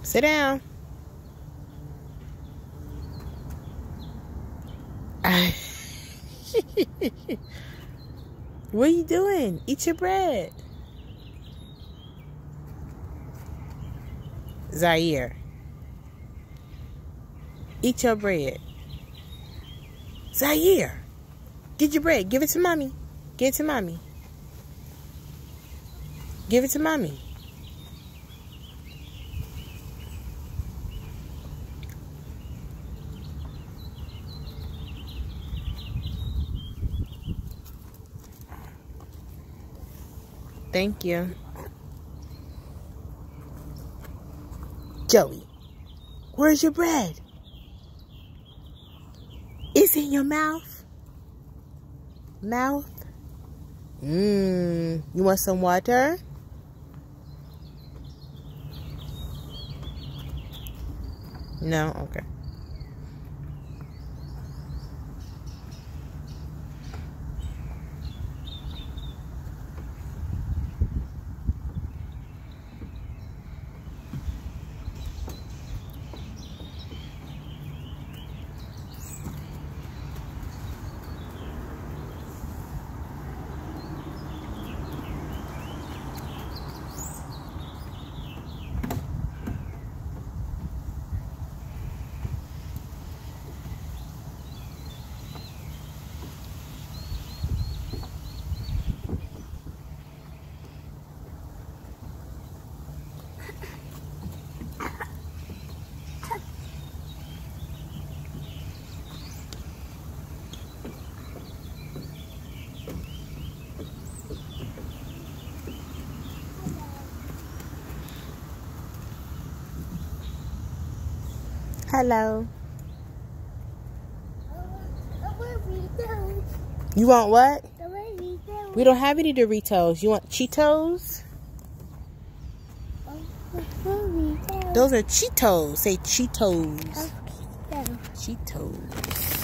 Sit down. What are you doing? Eat your bread. Zaire. Eat your bread. Zaire. Get your bread. Give it to mommy. Give it to mommy. Give it to mommy. Thank you. Joey, where's your bread? It's in your mouth. Mouth? You want some water? No? Okay. Hello. You want what? We don't have any Doritos. You want Cheetos? Those are Cheetos. Say Cheetos. Cheetos.